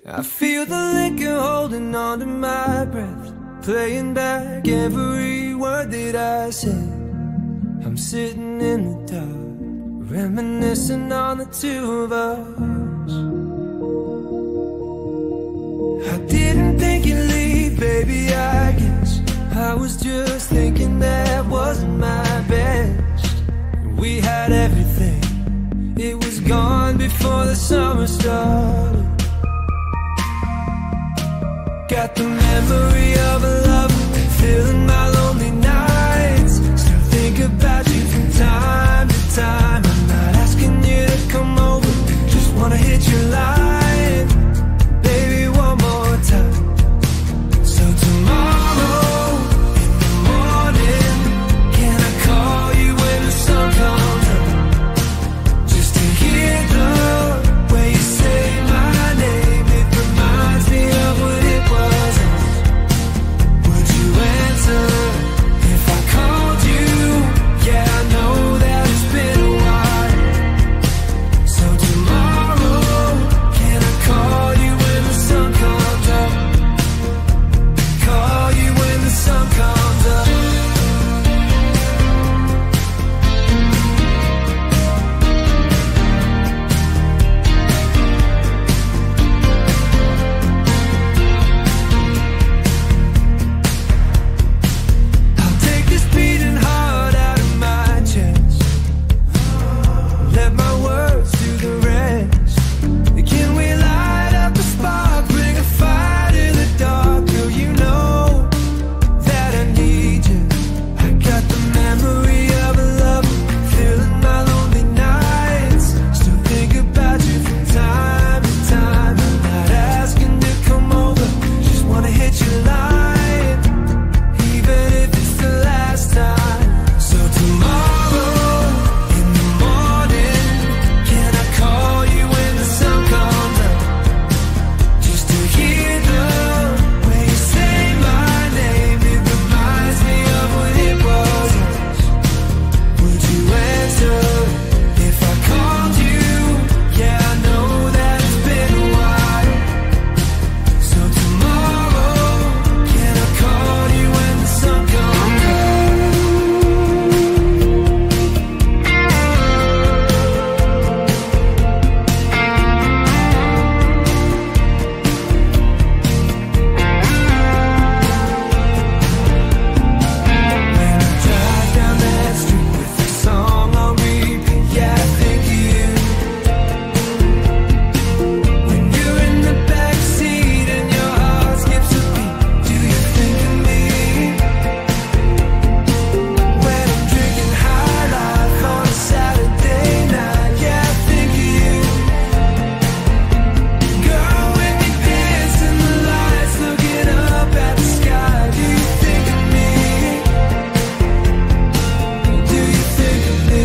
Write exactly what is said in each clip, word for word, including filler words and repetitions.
I feel the liquor holding on to my breath, playing back every word that I said. I'm sitting in the dark, reminiscing on the two of us. I didn't think you'd leave, baby, I guess I was just thinking that wasn't my best. We had everything, it was gone before the summer started. Got the memory of a love filling my lonely nights. Still think about you from time to time. I'm not asking you to come over, just wanna hit your line, baby, one more time. So tomorrow in the morning, can I call you when the sun comes up? Just to hear the way you say my name, it reminds me of what it was. Would you answer if I called you? Yeah, I know that it's been a while. So tomorrow, can I call you when the sun comes up? Call you when the sun comes up. I'll take this beating heart out of my chest, let my words do the rest. Can we light up a spark, bring a fire to the dark? Girl, you know that I need you. I got the memory of a love filling my lonely nights. Still think about you from time to time. I'm not asking to come over, just wanna hit your line, even if it's the last time. So tomorrow in the morning, can I call you when the sun comes up? Just to hear the way you say my name, it reminds me of when it was us. Would you answer if I called you? Yeah, I know that it's been a while. So tomorrow, can I call you when the sun comes up? When I drive down that street with the song on repeat, yeah, I think of you. When you're in the backseat and your heart skips a beat, do you think of me? When I'm drinking high life on a Saturday night, yeah, I think of you. Girl, when you dance in the lights, looking up at the sky, do you think of me? Do you think of me?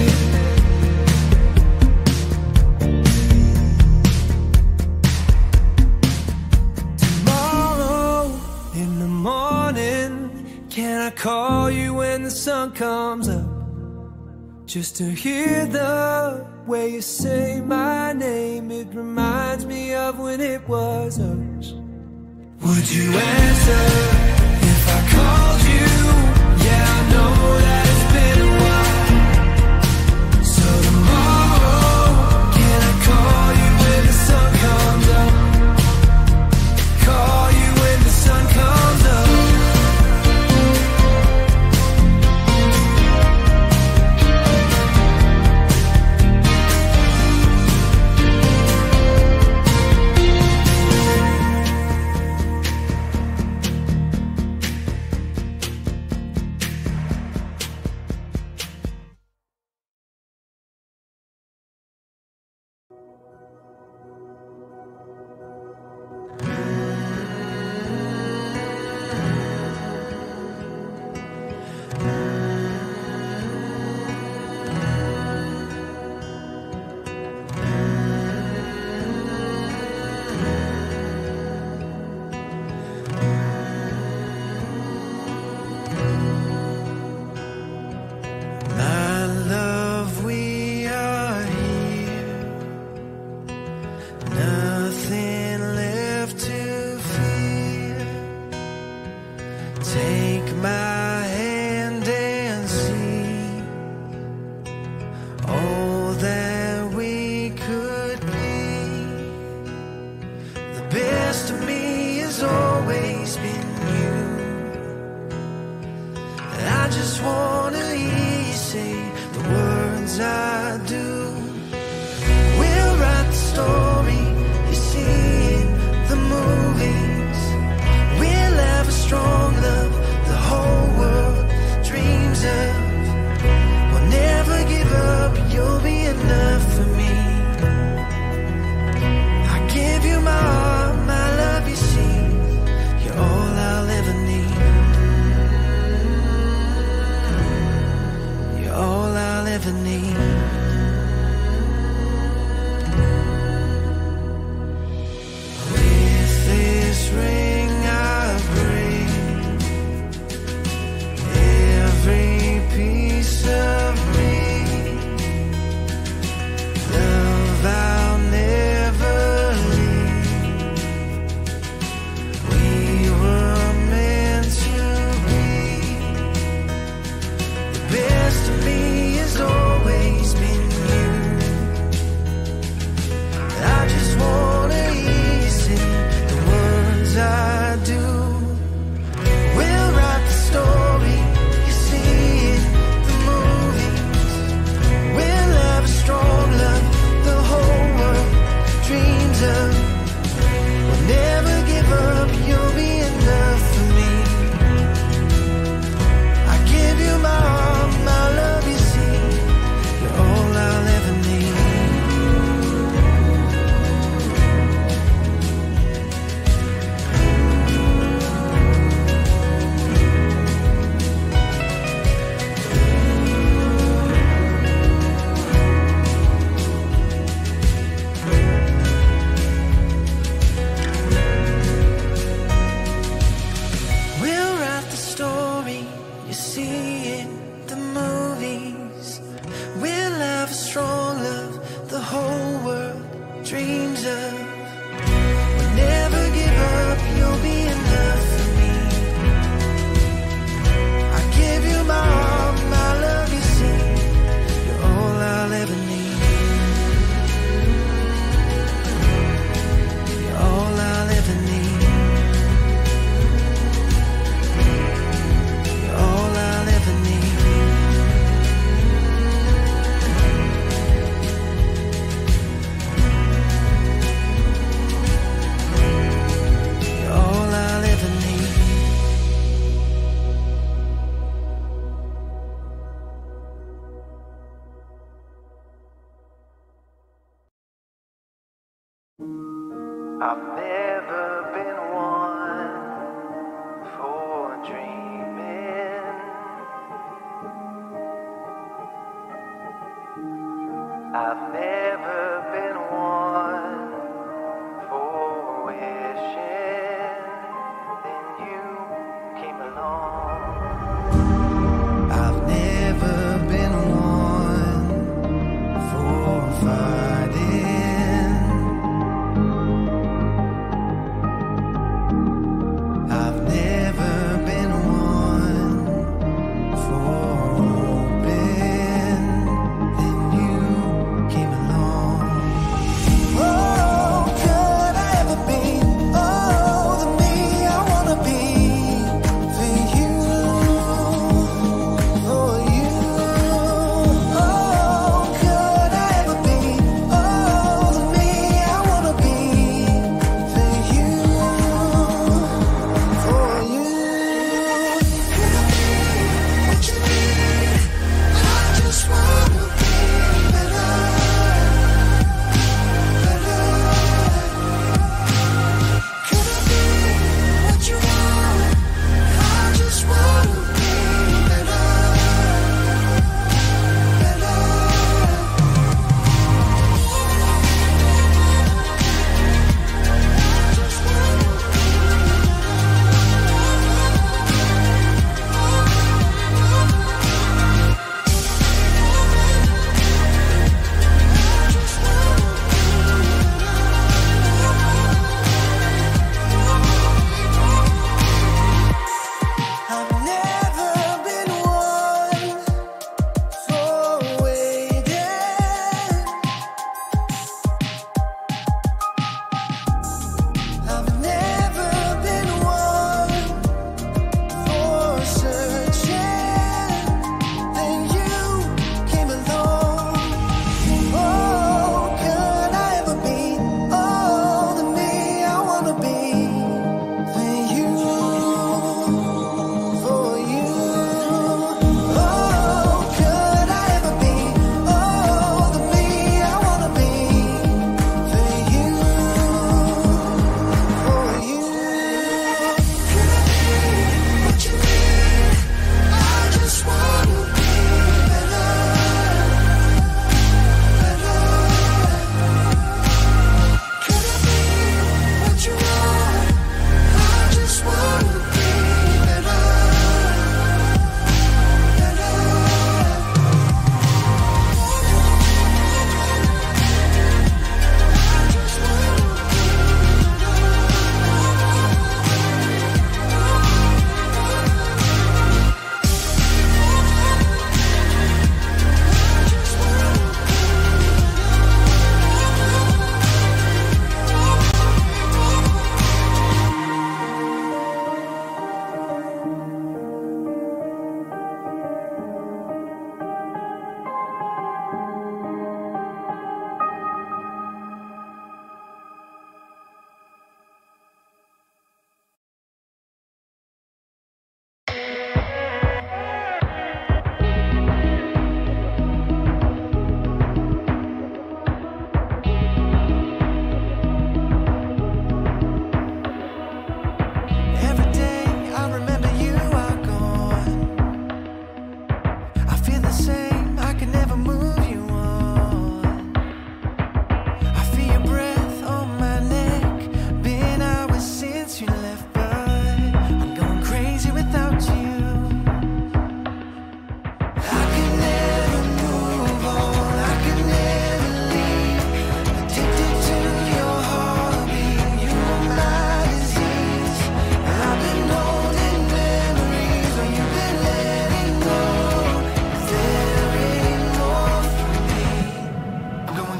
Tomorrow in the morning, can I call you when the sun comes up? Just to hear the way you say my name, it reminds me of when it was us. Would you answer if I called you? Yeah, I know that it's been a while. So tomorrow, can I call you when the sun comes up? Call you when the sun comes up. best of me has always been you. I just wanna hear you say the words I do. We'll write the story you see in the movies. We'll have a strong love the whole world dreams of. We'll never give up, you'll be enough for me. I give you my heart, my love, you see. You're all I'll ever need. You're all I'll ever need. With this ring I break every piece of me. Love I'll never leave. We were meant to be. The best of me has always been you. I just wanna hear you say the words I do. We'll write the story you see in the movies. We'll have a strong love the whole world dreams of. We'll never give up, you'll be enough for me. I give you my heart, my love, you see. You're all I'll ever need. We'll write the story you see in the movies. We'll have a strong love the whole world dreams of. We'll never give up, you'll be enough for me. I give you my heart, my love, you see. You're all I'll ever need. You're all I'll ever need. You're all I'll ever need. You're all I'll ever need. I've never been one for dreaming. I've never been one for wishing. Then you came along. I've never been one for fighting.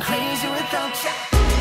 crazy without you.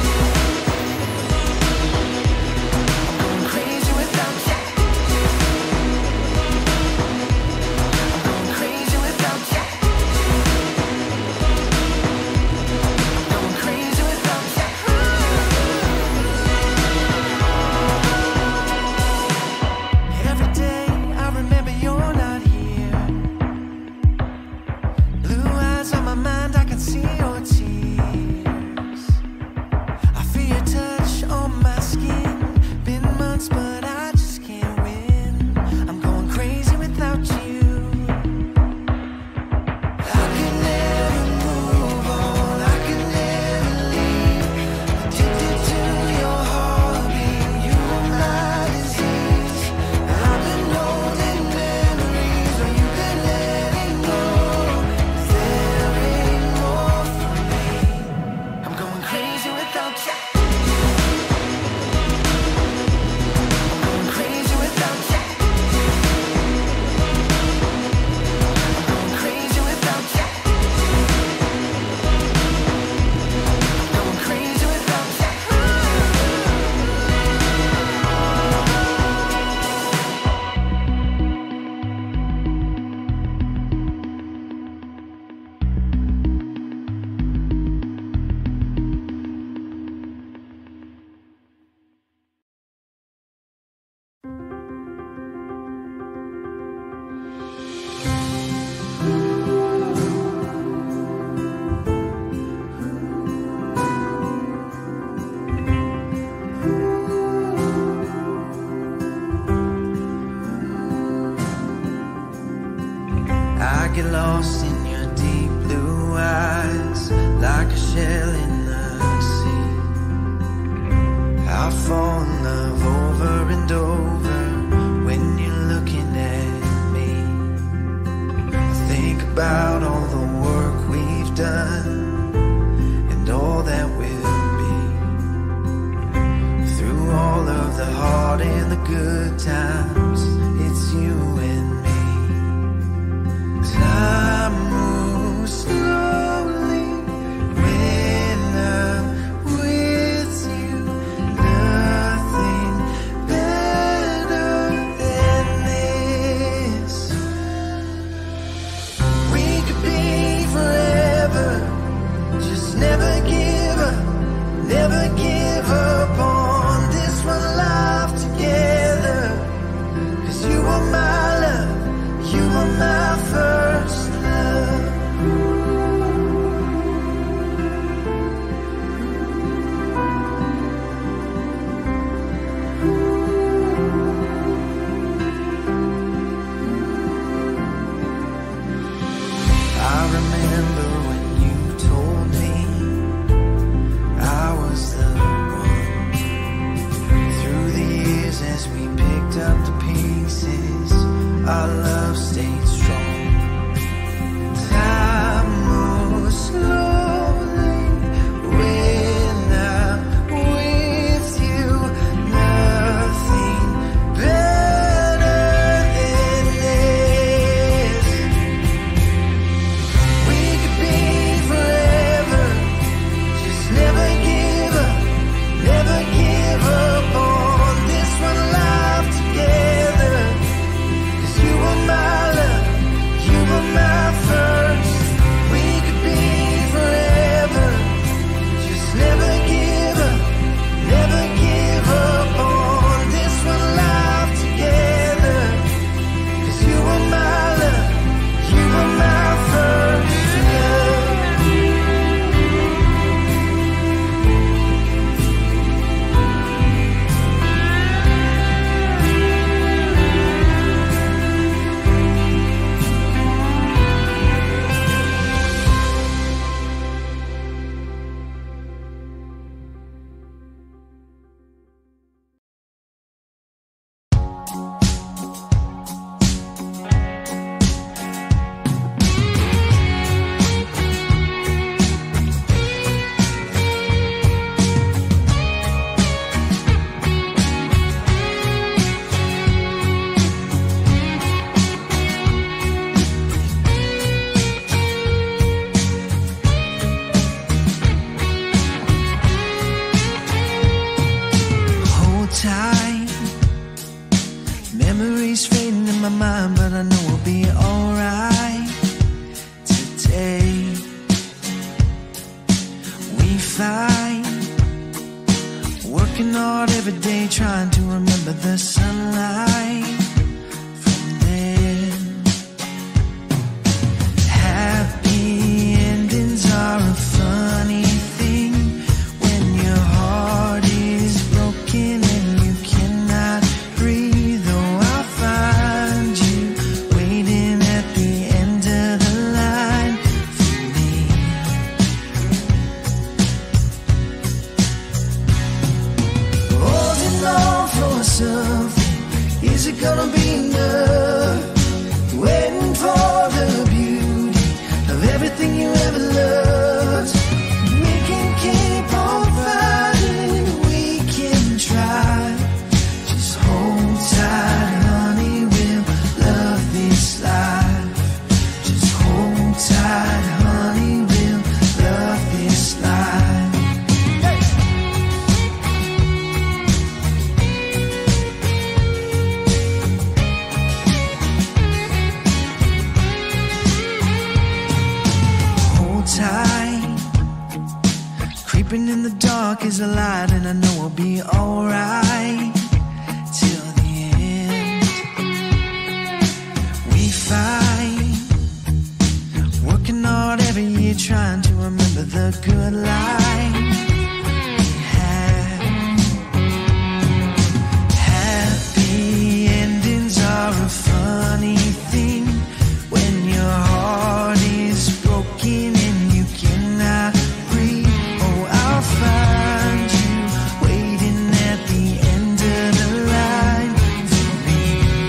Get lost in your deep blue eyes, like a shell in the sea. I fall in love over and over when you're looking at me. I think about all the work we've done and all that we'll be. Through all of the hard and the good times, it's you and me. Time moves slowly when I'm with you. Nothing better than this. We could be forever. Just never give up, never give up on this one life together. 'Cause you are my love, you are my first love. I remember when you told me I was the one. tight, working hard every day, trying to remember the sunlight from then. Happy endings are a funny thing when your heart is broken and you cannot breathe. Oh, I'll find you waiting at the end of the line for me. Holding on for something, is it gonna be enough? Waiting for the beauty of everything you ever loved. We can keep on fighting, we can try. Just hold tight, honey, we'll love this life. Just hold tight, honey, we'll love this life. Hold tight, creeping in the dark is a light, and I know we'll be alright till the end. We fight, working hard every year, trying to remember the good life we had. Happy endings are a funny thing when your heart is broken and you cannot breathe. Oh, I'll find you waiting at the end of the line for me.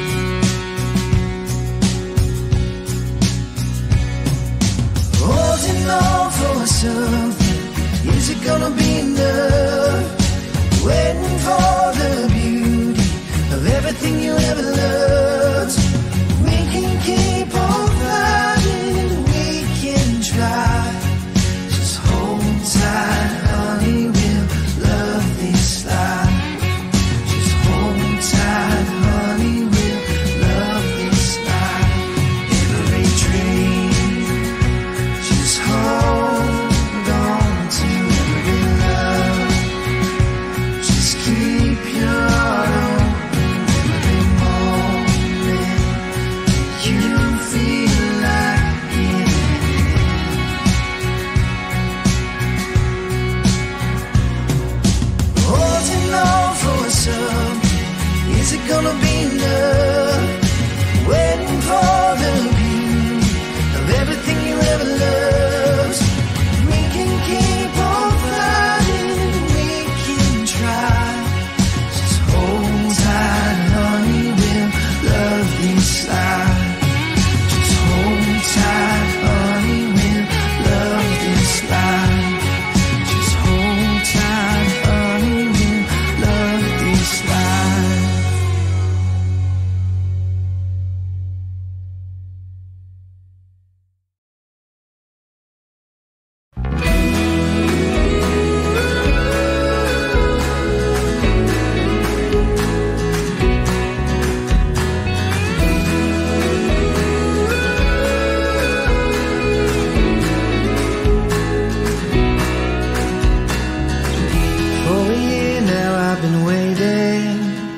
Holding on for something, is it gonna be enough? Waiting for the beauty of everything you ever loved. We can keep on fighting, we can try. Just hold tight, honey, we'll love this life. Just hold tight, honey, we'll love this life. Every dream, just hold on to every love. Just keep your heart open every moment you feel like it. Holding on for something, is it gonna be enough? Waiting for the beauty of everything you ever loved. We can keep on fighting, we can try. Just hold tight, honey, we'll love this life. Just hold tight, honey, we'll love this life. Just hold tight, honey, we'll love this life. For a year now I've been waiting,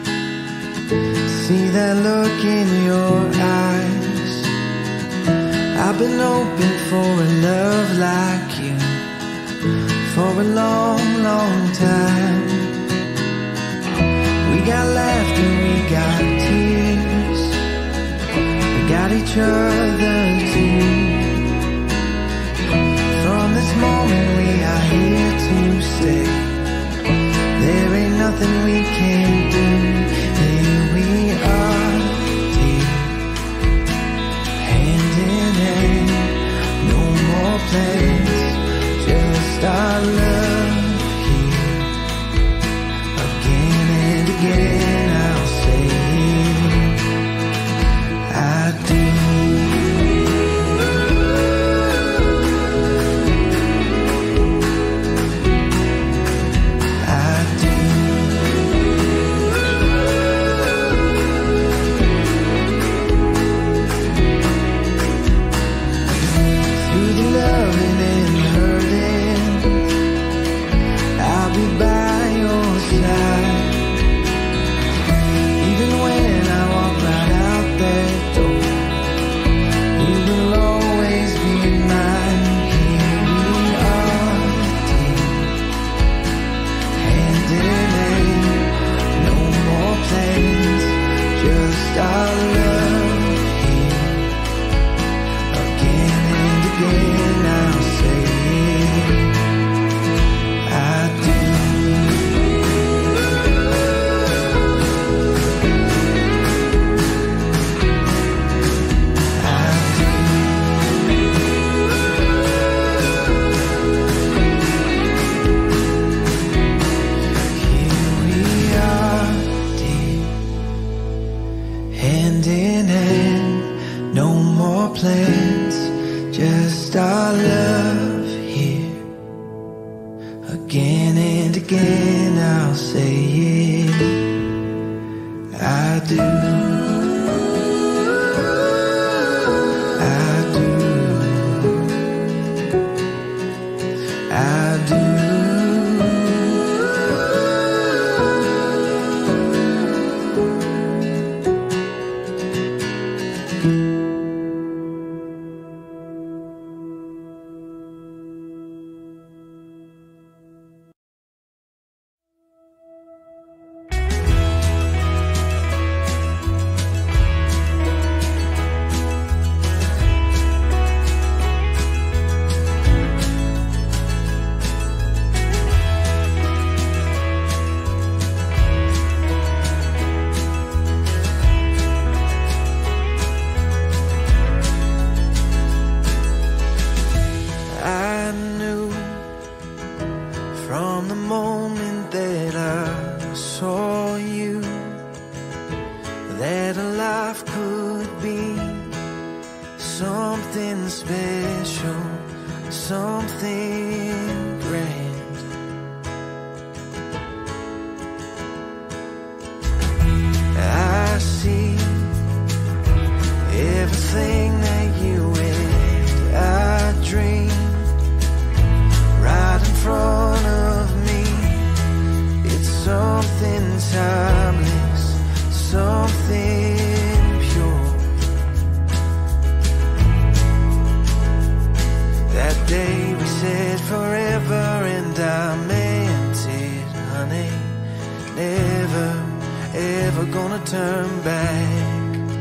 see that look in your eyes. I've been hoping for a love like you for a long, long time. We got laughter, we got tears, we got each other too. From this moment we are here to stay. There ain't nothing we can't do. Here we are, deep, hand in hand. No more plans, just our love here. Again and again I'll say I do. I do. be by your side. Even when I walk right out that door, you will always be mine. Here we are, dear, hand in hand. No more plans, just our love here. Again and again I'll say I do. Hand in hand, no more plans, just our love here. Again and again I'll say it, I do, I do, I do. From the moment that I saw you, that a life could be something special, something grand. I see everything that you and I dreamed right in front of me. It's something timeless, something pure. That day we said forever, and I meant it, honey. Never, ever gonna turn back.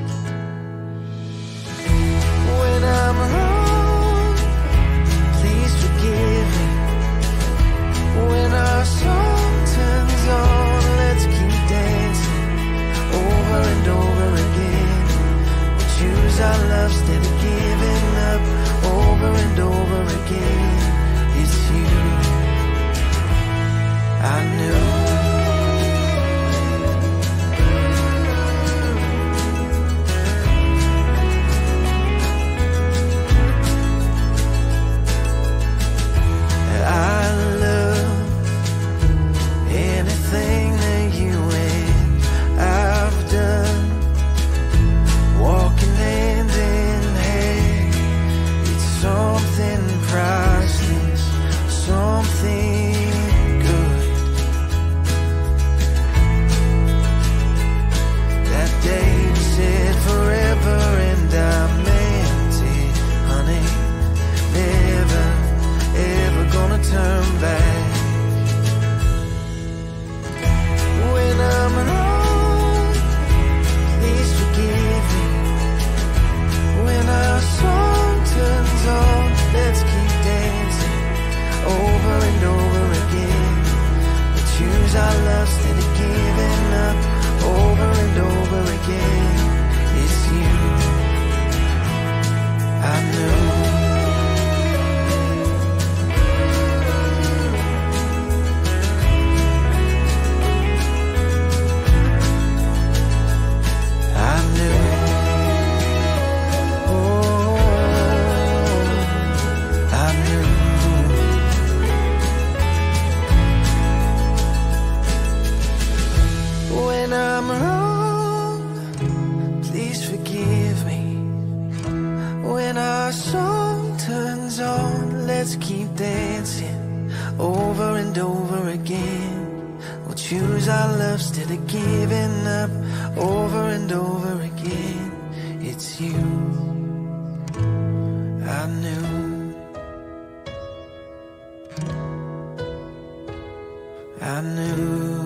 When I'm wrong, please forgive me. When our song turns on, let's keep dancing over and over again. We choose our love instead of giving up over and over again. It's you, I knew. Our love instead of giving up over and over again. It's you, I know. I knew. Oh, I knew. When I'm wrong, please forgive me. When our song lose our love instead of giving up over and over again. It's you I knew, I knew.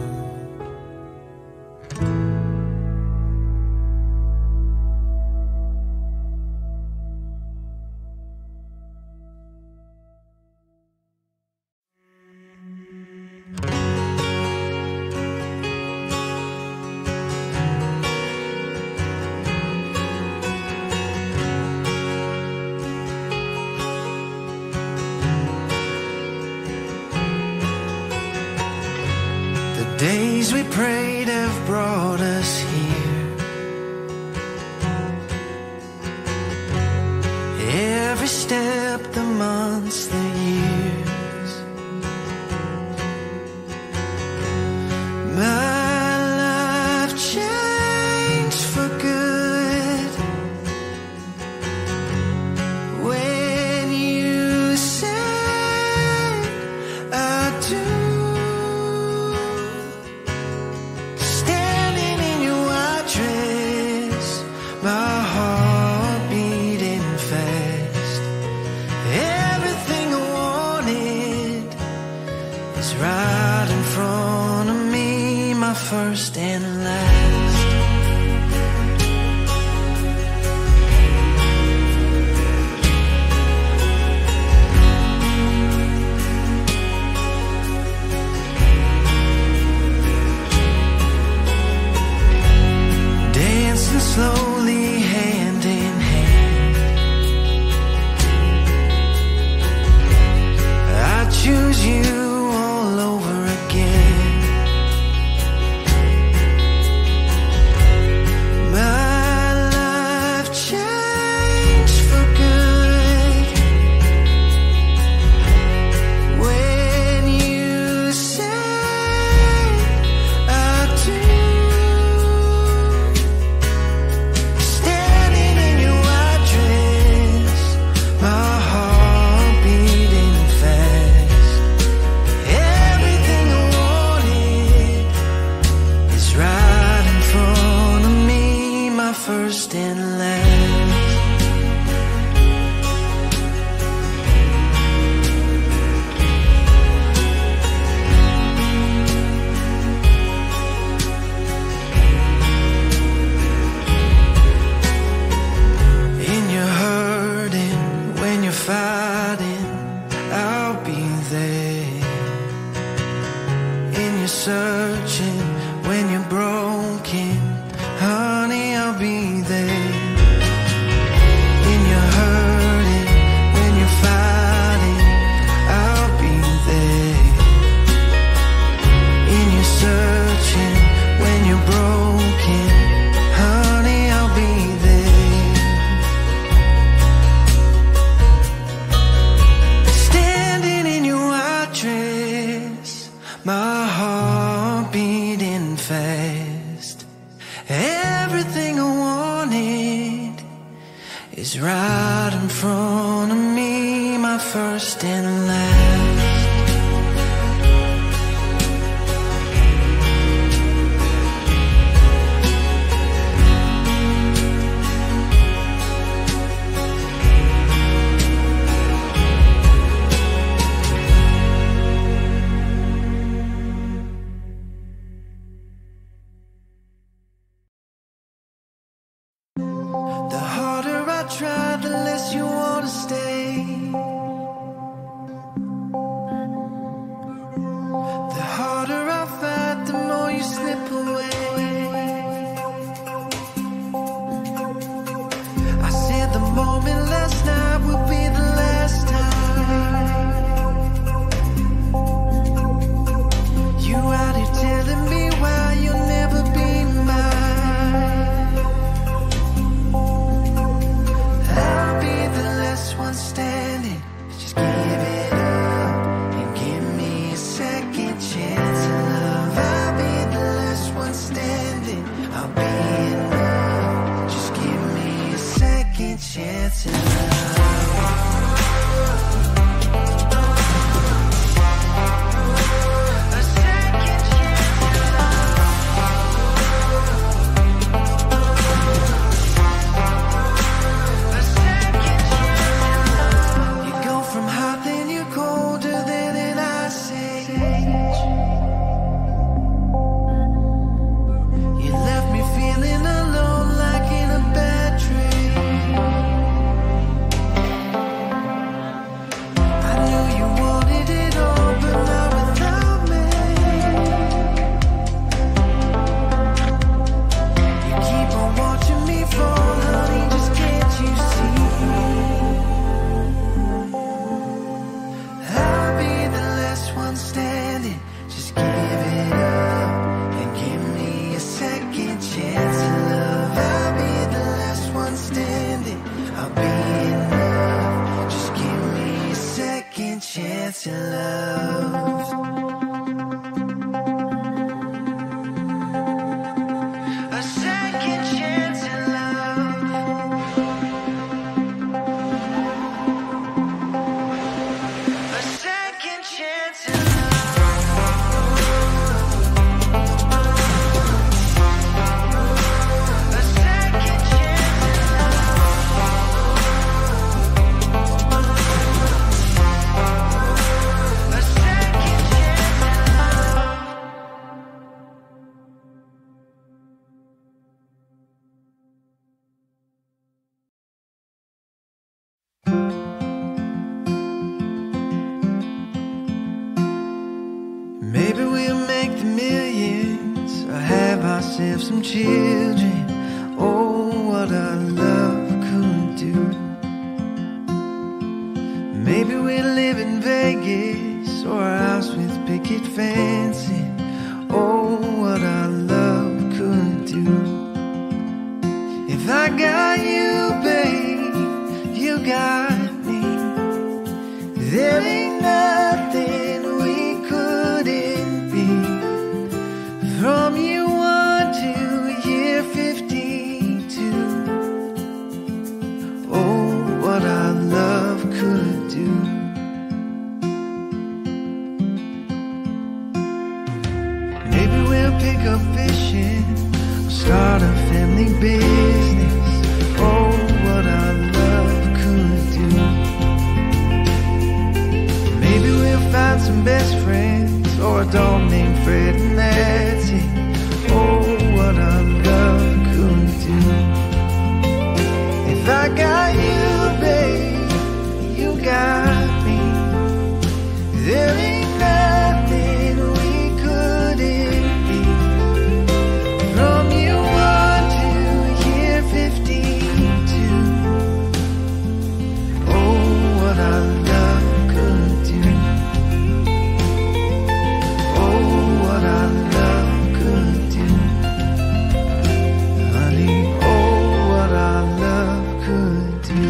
Days we prayed have brought us here. Every step, the months, the years. My life changed for good when you said I do. First and last. Dancing slowly hand in hand, I choose you all over again. First and last. In your hurting, when you're fighting, I'll be there. In your searching, when you're broken, honey, I'll be there. In your hurting, when you're fighting, I'll be there. In your searching, when you're broken, honey, I'll be there. Standing in your white dress, my heart beating fast. Everything I wanted is right in front of me, my first and last. Try, the less you wanna stay. The harder I fight, the more you slip away. I said the moment last night will be the last time. You out here telling me why you'll never be mine. I'll be the last one standing. Just give it up and give me a second chance of love. I'll be the last one standing. I'll be enough. Just give me a second chance of love. A second chance of love. standing. Just give it up and give me a second chance to love. I'll be the last one standing. I'll be enough. Just give me a second chance to love. A second chance to love. A second chance to love. A second chance to love. A second chance to love. Maybe we'll make the millions or have ourselves some children. Oh, what our love could do. Maybe we'll live in Vegas or a house with picket fencing. Oh, what our love could do. If I got you, babe, you got me. There ain't nothing we couldn't be. From year one to year fifty-two. Oh, what our love could do. Maybe we'll pick up fishing or start a family business. Oh, what our love could do. Maybe we'll find some best friends or a dog named Fred, and that's it. Oh, what our love could do. If I got you, babe, you got me. There ain't nothing we couldn't be. From year one to year fifty-two. Oh, what our love could do. Oh, what our love could do. Honey, oh, what our love could do.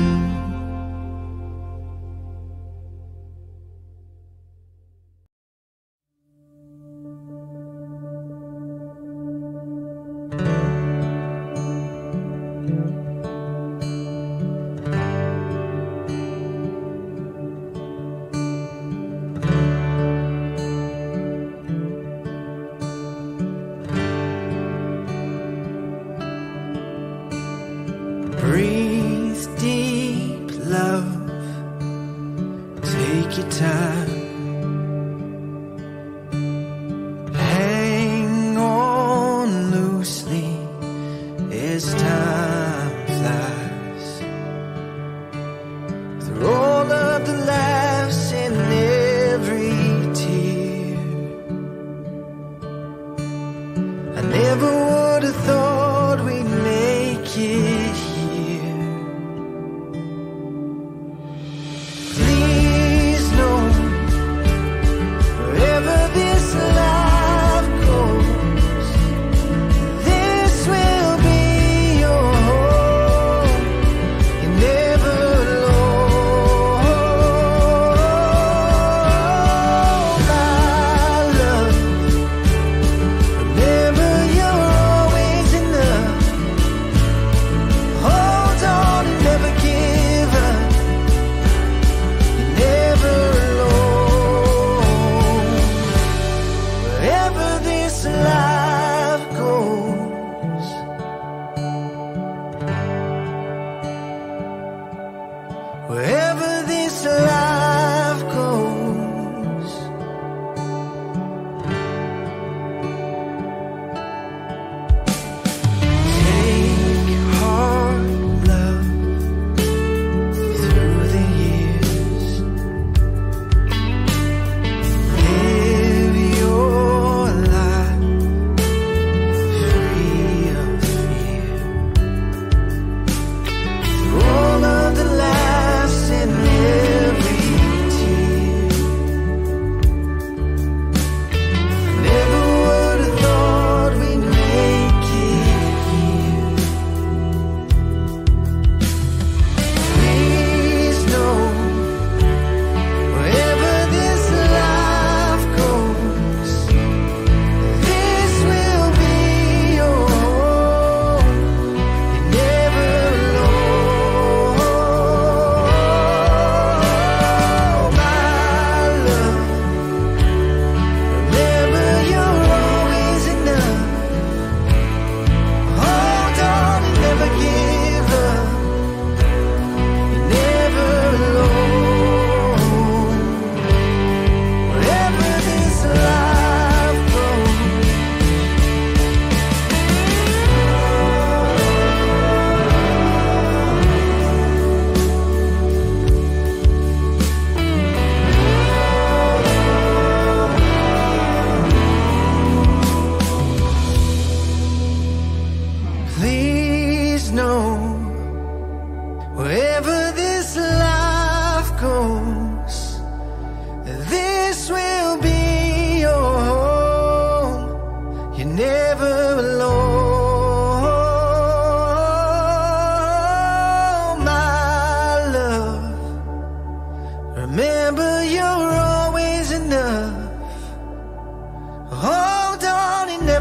Breathe deep, love. Take your time. Hang on loosely as time flies. Through all of the laughs and every tear, I never would have thought we'd make it here. Please know, wherever this life goes, this will be your home. You're never alone, my love. Remember, you're always enough.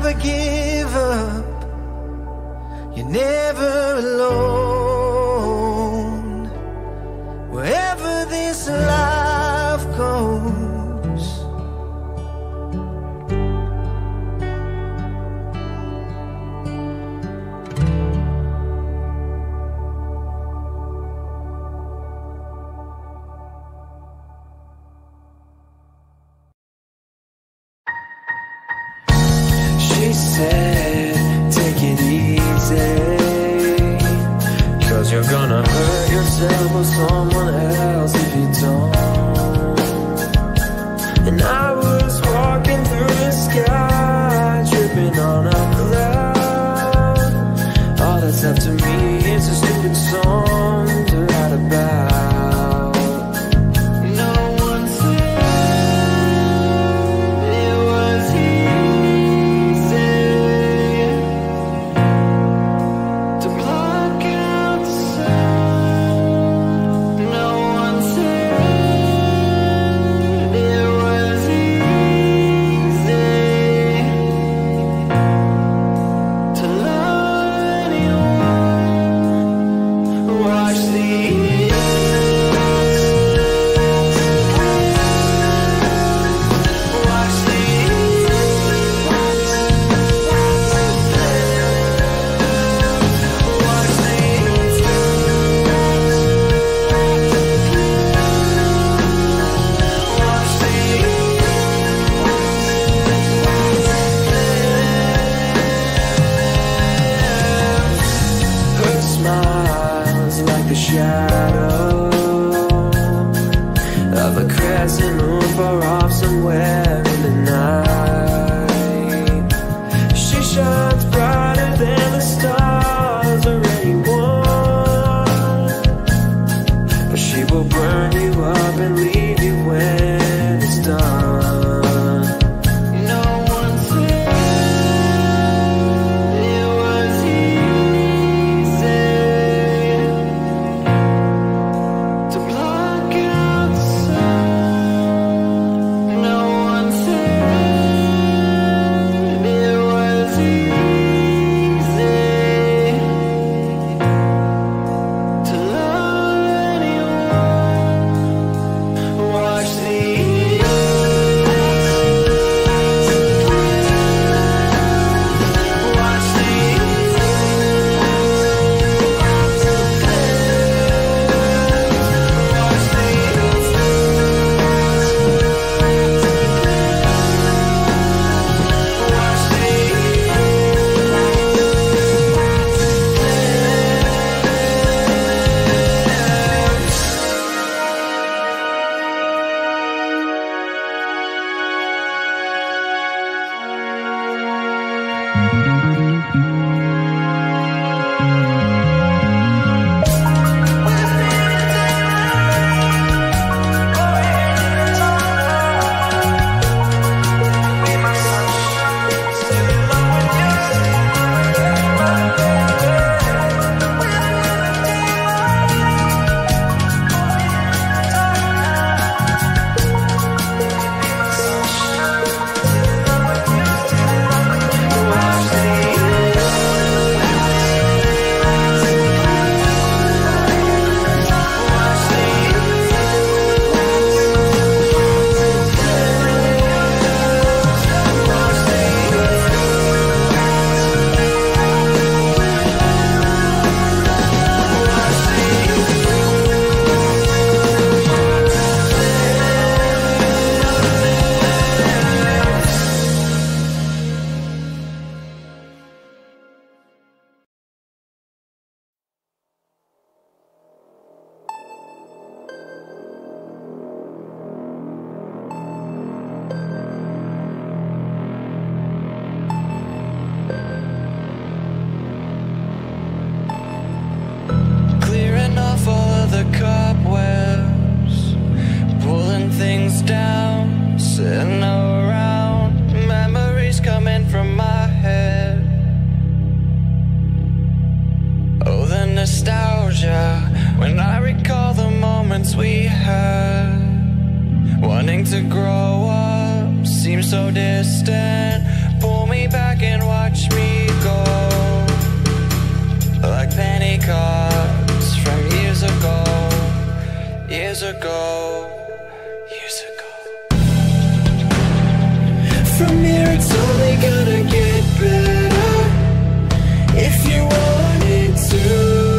never give up. You're never alone. Wherever this life goes, she said, take it easy, 'cause you're gonna hurt yourself or someone else if you don't. And I was walking through the sky, tripping on a cloud. All that's left to me is a stupid song to write about. No one said it was easy to block out the sun. No one said it was easy to love anyone. Watch the watch the watch the her smile's like the shadow of a crescent moon far off somewhere in the night. She shines brighter than the stars or anyone, but she will burn you up and leave you when it's done. No one said it was easy to block out the sun. No one said it was easy to love anyone. Watch the watch the clearing off all of the cobwebs, pulling things down, sitting around, memories coming from my head. Oh, the nostalgia when I recall the moments we had. Wanting to grow up seems so distant. Pull me back and ago, years ago. From here it's only gonna get better if you want it to.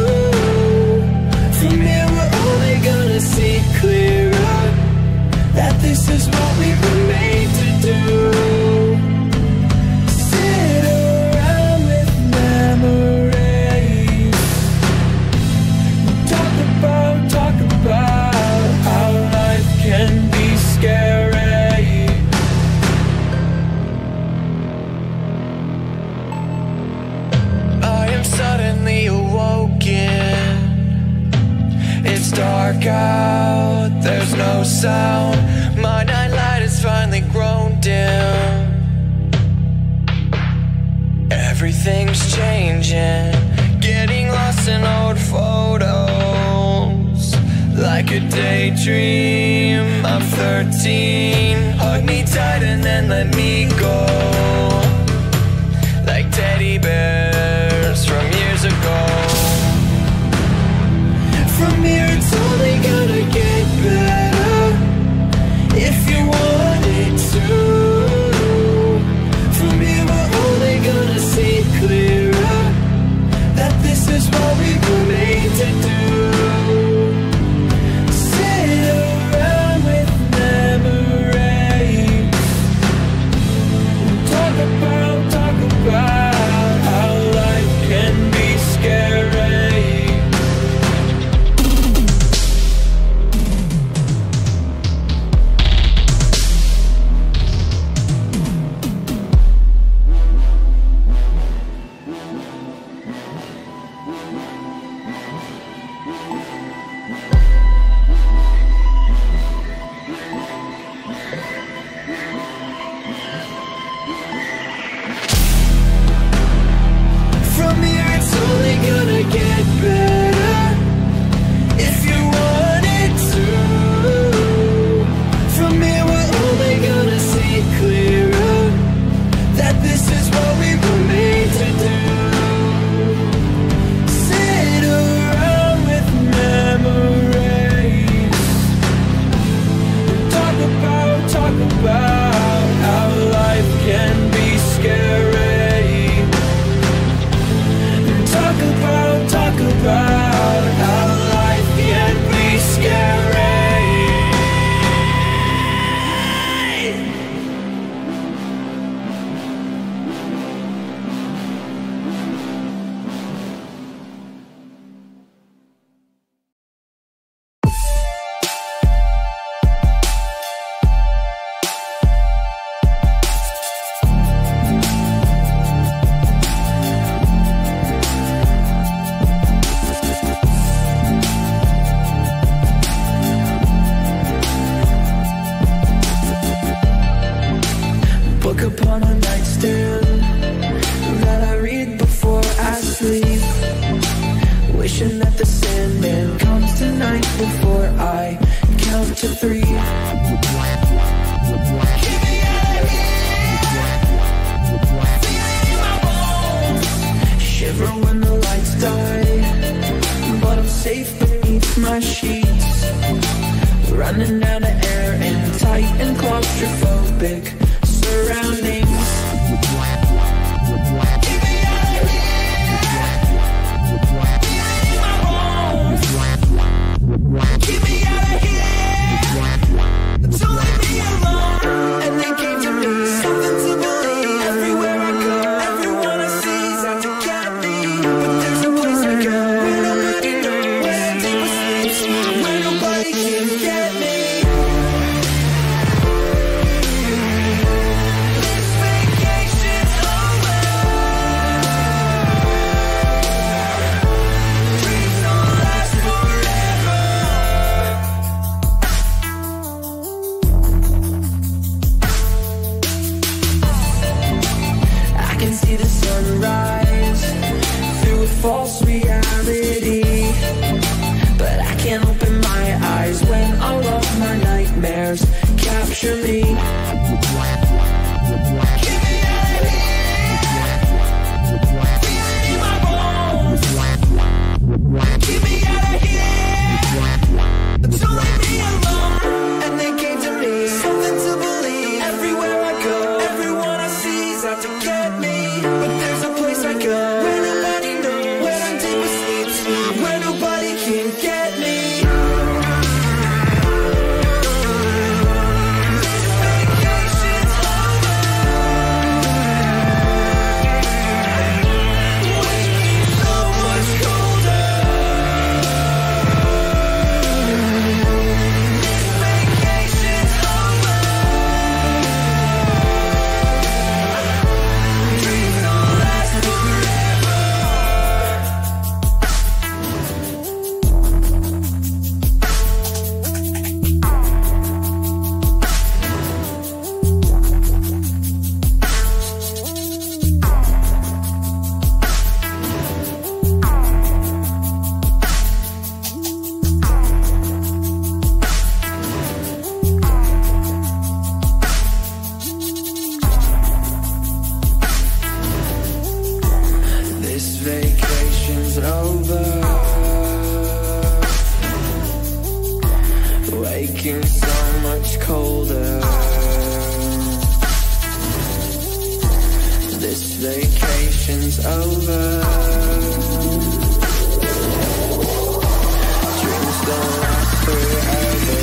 From here we're only gonna see clearer that this is what we were made to do. Sit around with memories, talk about, talk about how life can be scary. I am suddenly awoken. It's dark out, there's no sound. My nightlight has finally grown dim. Everything's changing, getting lost in old photos. Like a daydream, I'm thirteen. Hug me tight and then let me go. Like teddy bears from years ago. From here it's only gonna get better if you want it to. From here we're only gonna see clearer that this is what we were made to do. Sit around with memories, talk about, talk about how life can be scary. From here it's only gonna get better if you want it to. From here we're only gonna see clearer that this is what we were made to do. Sit around with memories, talk about, talk about how life can be scary. Talk about, talk about how life can be scary. Book upon a nightstand that I read before I sleep, wishing that the Sandman comes tonight before I count to three. Shiver when the lights die, but I'm safe beneath my sheets, running out of air and tight and claustrophobic surroundings. Get me out of here! Get me out of here! Don't leave me alone. And they came to me, something to believe. Everywhere I go, everyone I see is out to get me. But there's a place to go where nobody knows, where deeper sleeps, where nobody can get me. False reality, but I can't open my eyes when all of my nightmares capture me. Get me out of here! Feel my bones. Get me out of here! Don't leave me to get me, but there's a place I go where nobody knows, where I'm deep asleep, where nobody can get me. Vacation's over, waking so much colder. This vacation's over, dreams don't last forever.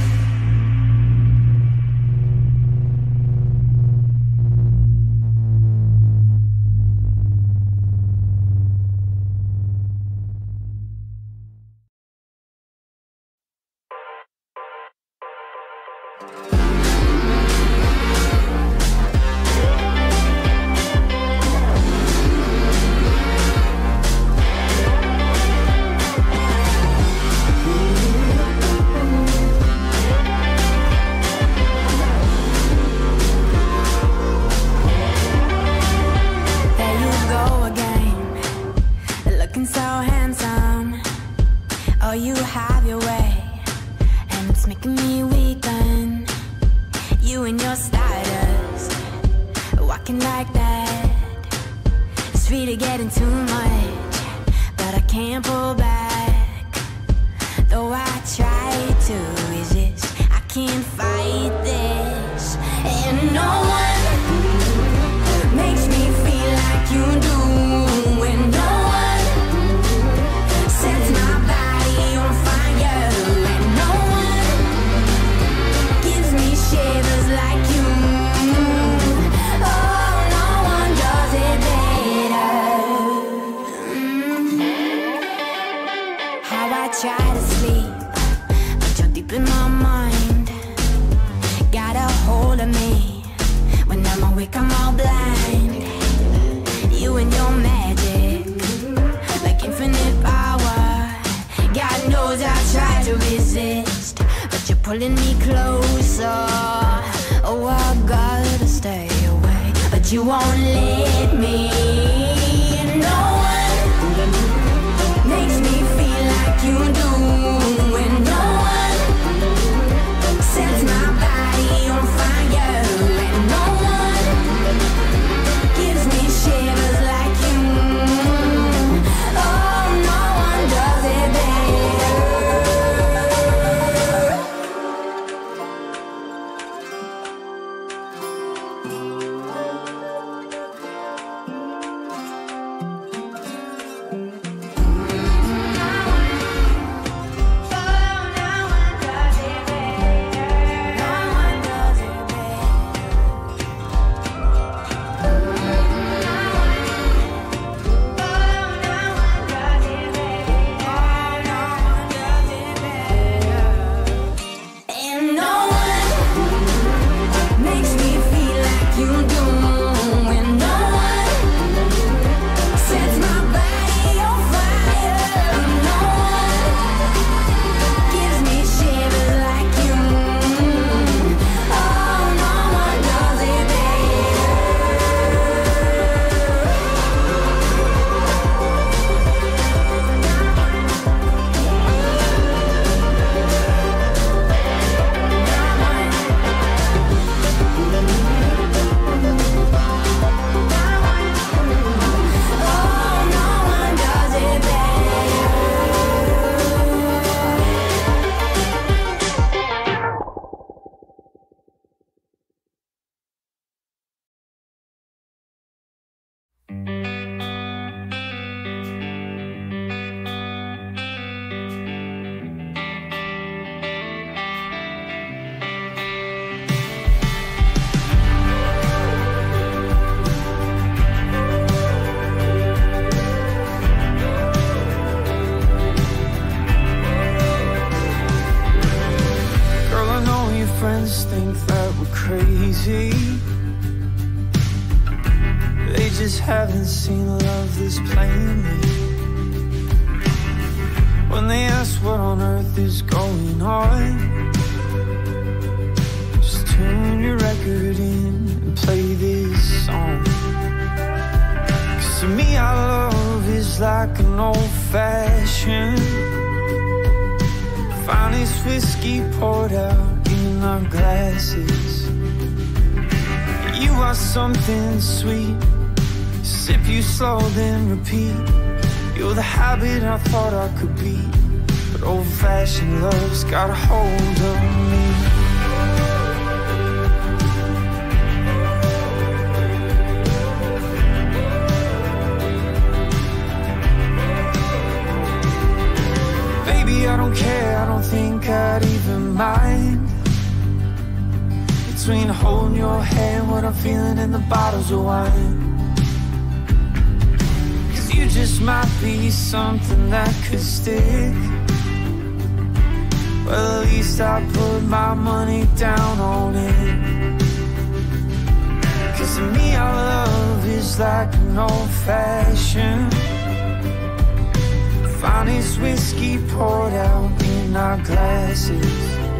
Oh, you have your way, and it's making me weaken. You and your stardust, walking like that. It's really getting too much, but I can't pull back. Though I try to resist, I can't fight this. And no one makes me feel like you do. And no one sets my body on fire. And no one gives me shivers like you. Oh, no one does it better. Mm. How I try to sleep, but you're deep in my mind. Got a hold of me. When I'm awake, I'm all blind. You and your magic, like infinite power. God knows I tried to resist, but you're pulling me closer. Oh, I gotta stay away, but you won't let me. No one makes me feel like you do. And no one sets my body on fire. And no one gives me shivers like you. Oh, no one does it better. see. They just haven't seen love this plainly. When they ask what on earth is going on, just tune your record in and play this song. 'Cause to me our love is like an old-fashioned finest whiskey poured out in our glasses. You are something sweet, sip you slow then repeat. You're the habit I thought I could be, but old-fashioned love's got a hold of me. Baby, I don't care, I don't think I'd even mind between holding your hand, what I'm feeling in the bottles of wine. You just might be something that could stick. Well, at least I put my money down on it. 'Cause to me our love is like an old-fashioned finest whiskey poured out in our glasses.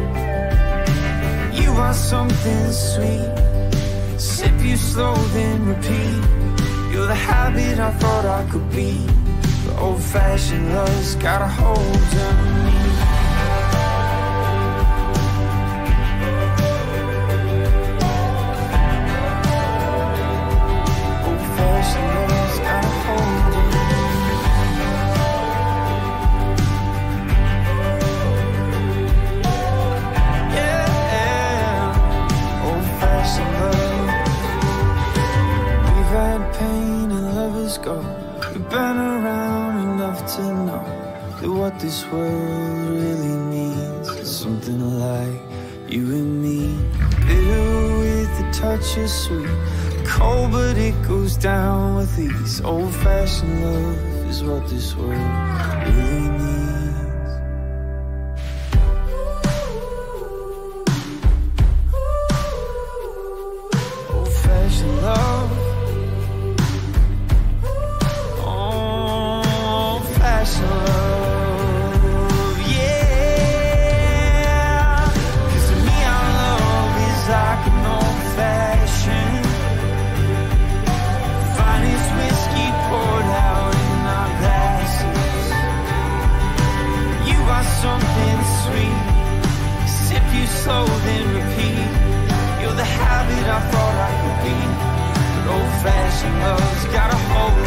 You are something sweet, sip you slow then repeat. You're the habit I thought I could be, but old-fashioned love's got a hold on me. Old-fashioned love's got a hold on me. Yeah, old-fashioned love. We've had pain and lovers go. We've been around enough to know that what this world really means is something like you and me. Bitter with a touch of sweet, cold but it goes down with ease. Old-fashioned love is what this world really needs. Old-fashioned love. Love, yeah. 'Cause to me our love is like an old-fashioned finest whiskey poured out in our glasses. You are something sweet, sip you slow then repeat. You're the habit I thought I could be, but old-fashioned love's got a hold